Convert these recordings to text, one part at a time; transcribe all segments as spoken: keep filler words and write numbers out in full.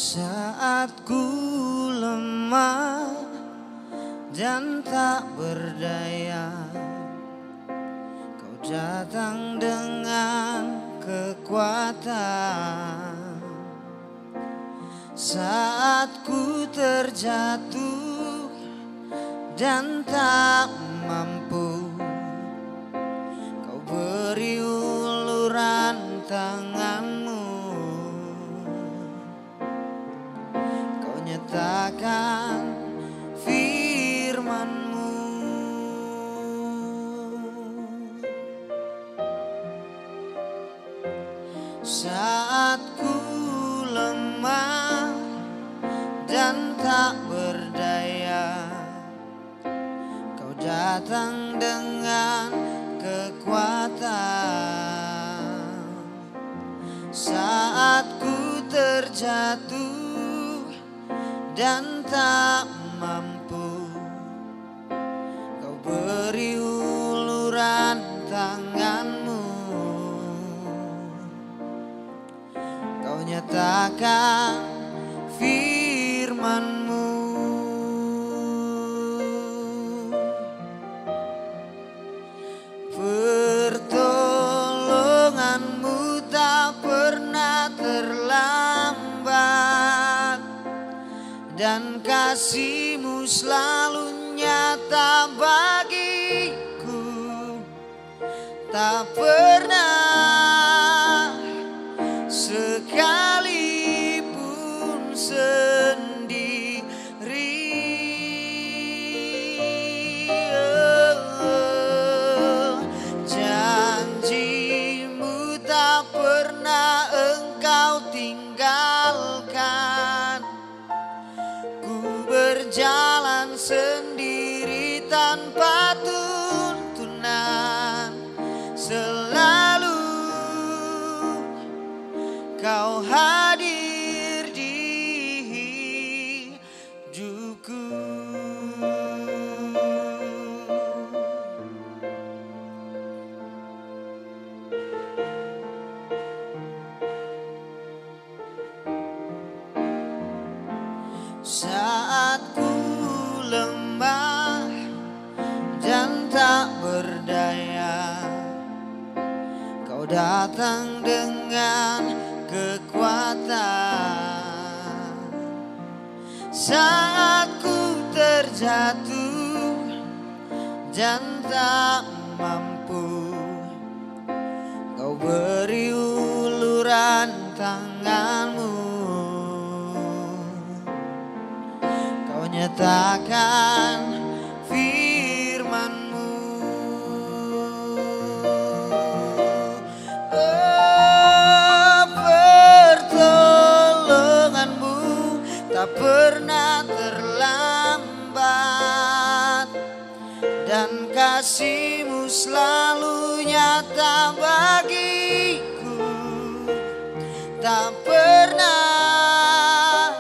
Saat ku lemah dan tak berdaya, Kau datang dengan kekuatan. Saat ku terjatuh dan tak mampu, Kau beri uluran tanganmu. Kau nyatakan firman-Mu. Saat ku lemah dan tak berdaya, Kau datang dengan kekuatan. Saat ku terjatuh dan tak mampu, Kau beri uluran tanganmu. Kau nyatakan firman-Mu. Pertolongan-Mu tak pernah terlambat, dan kasih-Mu selalu nyata bagiku. Tak pernah sekalipun sendiri. Oh, janji-Mu tak pernah Engkau tinggalkan. Ku berjalan sendiri tanpa tuntunan, selalu Kau hadir di hidupku. Saat ku lemah dan tak berdaya, Kau datang dengan kekuatan. Saat ku terjatuh dan tak mampu, Kau beri uluran tanganmu. Kau nyatakan firman-Mu. Oh, pertolongan-Mu tak pernah terlambat, dan kasih-Mu selalu nyata bagiku. Tak pernah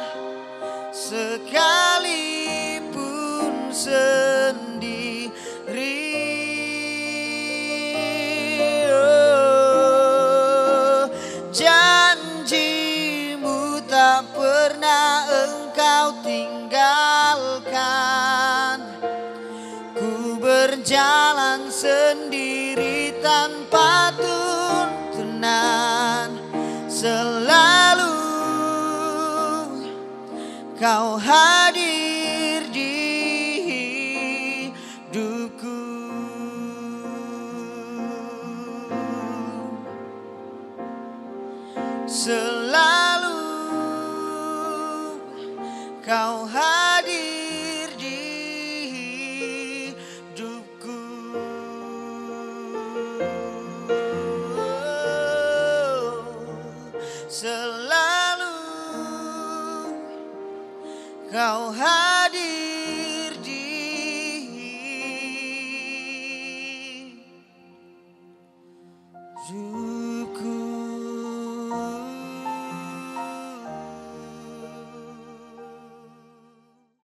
sekalipun sendiri. Oh, janji-Mu tak pernah Engkau tinggalkan. Ku berjalan sendiri tanpa tuntunan, selalu Kau hadir di hidupku. Selalu Kau hadir di hidupku. Selalu Kau hadir di hidupku.